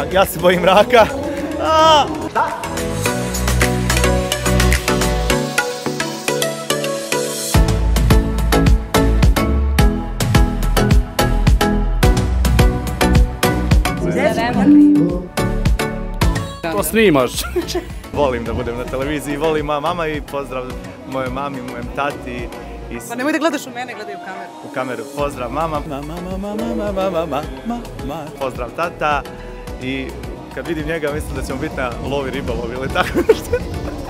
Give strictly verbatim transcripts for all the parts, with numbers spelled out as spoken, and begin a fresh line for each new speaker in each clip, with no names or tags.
ja se bojim raka. Da!
To snimaš.
Volim da budem na televiziji, volim moja mama i pozdrav moje mami, mojem tati.
Pa nemoj da gledaš u mene, gledaj u kameru.
U kameru, pozdrav mama. Mama, mama, mama, mama, mama, mama. Pozdrav tata i kad vidim njega mislim da ćemo biti na lovi ribolov ili tako nešto.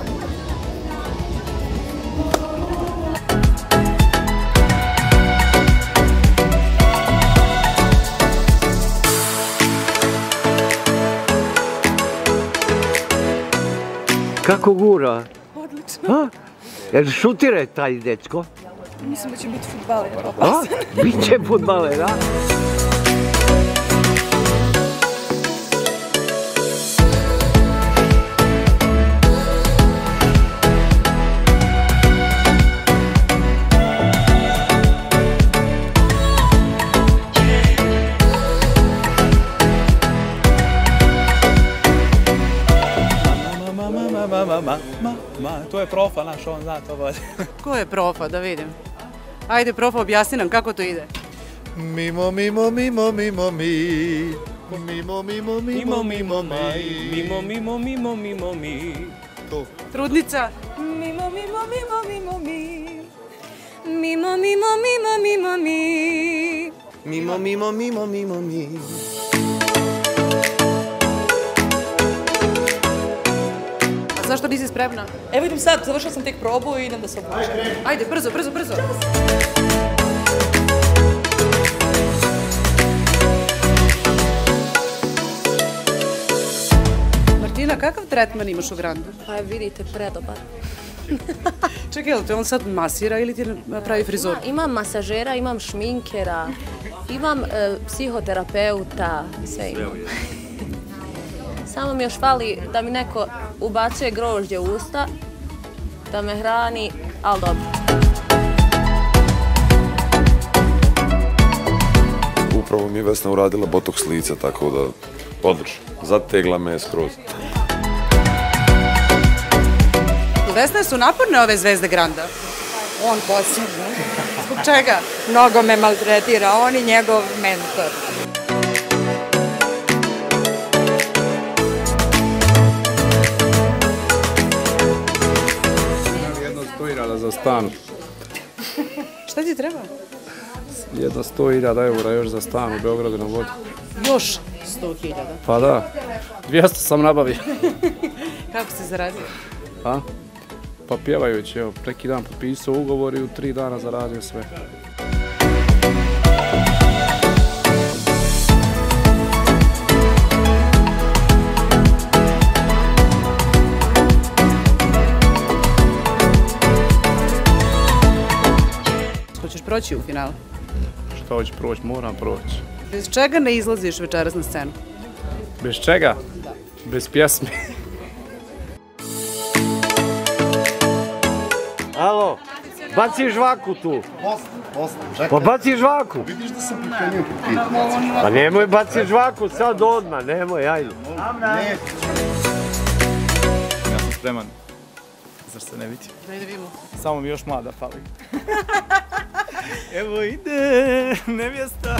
Kako gura?
Odlično.
Jel šutira taj dečko?
Mislim da će biti fudbaler.
A? Biće fudbaler, a?
To je profa naš, on zna to bolje.
Ko je profa, da vidim? Ajde, profa, objasni nam kako to ide.
Mimo, mimo, mimo, mimo, mi. Mimo, mimo, mimo, mimo, mi.
Mimo, mimo, mimo, mimo, mi.
To.
Trudnica.
Mimo, mimo, mimo, mimo, mi. Mimo, mimo, mimo, mimo, mi.
Mimo, mimo, mimo, mimo, mi.
A zašto nisi spremna?
Evo idem sad, završila sam tek probu i idem da se obučem.
Ajde, brzo, brzo, brzo. Martina, kakav tretman imaš u Grandu?
Pa vidite, predobar.
Čekaj, jel te on sad masira ili ti pravi frizur?
Imam masažera, imam šminkera, imam e, psihoterapeuta, sve imam. Samo mi još fali da mi neko ubacuje grožđe u usta, da me hrani, ali dobro.
Upravo mi je Vesna uradila botoks lica, tako da odlično. Zategla me skroz.
Vesna, su naporne ove zvezde Granda?
On posebno.
Zbog čega?
Mnogo me maltretira, on i njegov mentor.
Jedno sto hiljada za stan.
Šta ti treba?
Jedno sto hiljada eura još za stan u Beogradu na vodi.
Još sto hiljada.
Pa da, dvjesto sam nabavio.
Kako si zaradio?
A? Pa pjevajući, evo, preki dan potpisao ugovor i u tri dana zaradio sve.
Hoćeš proći u finalu?
Šta hoću proći, moram proći.
Bez čega ne izlaziš večeras na scenu?
Bez čega? Bez pjesmi.
Alo, baci žvaku tu. Pa baci žvaku. Vidiš da sam pripremio popiti. Pa nemoj baci žvaku sad odmah, nemoj, ajde.
Ja sam spreman. Zar se ne vidi?
Daj da vidimo.
Samo mi još mlada fali. Evo ide, nevjesta.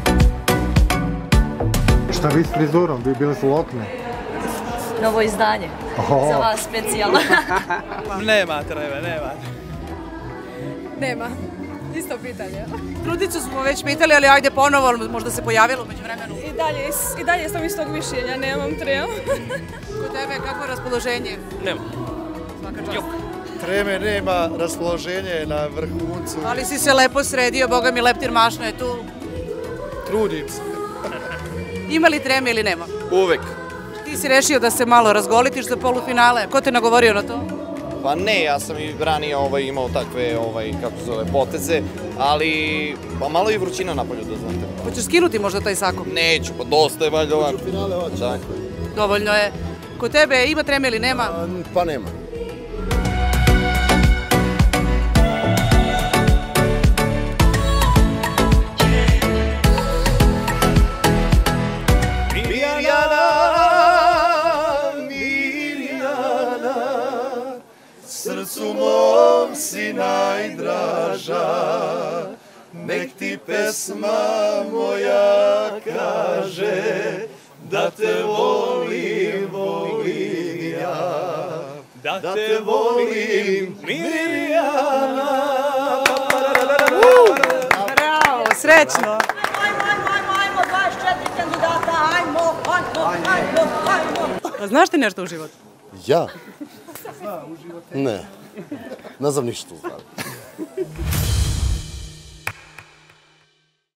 Šta vi s frizurom? Vi bili su lokne?
Novo izdanje. Za vas specijalno.
Nema treba, nema.
Nema. Isto pitanje.
Trudnicu smo već pitali, ali ajde ponovo, možda se pojavilo među vremenu.
I dalje, i dalje sam iz tog mišljenja, nemam trem.
Kod tebe, kako je raspoloženje?
Nema.
Svaka čast.
Treme nema, raspoloženje na vrhuncu.
Ali si se lepo sredio, boga mi leptir mašno je tu.
Trudim se.
Ima li treme ili nema?
Uvek.
Ti si rešio da se malo razgolitiš za polufinale. Ko te nagovorio na to?
Pa ne, ja sam i ranije ovaj, imao takve, ovaj, kako se zove, poteze, ali pa malo i vrućina napolju, da znate.
Hoćeš skinuti možda taj sako?
Neću, pa dosta je valjda ovako. Hoću finale hoću.
Dovoljno je. Kod tebe ima treme ili nema?
Pa, pa nema. Mirjana!
pesma moja kaže da te volim, volim ja, da te volim, Mirjana.
Bravo, srećno.
Ajmo, ajmo, ajmo, ajmo, dvadeset četiri kandidata, ajmo, ajmo, ajmo, ajmo.
Znaš ti nešto u životu?
Ja? Ne, ne znam ništa u stvari.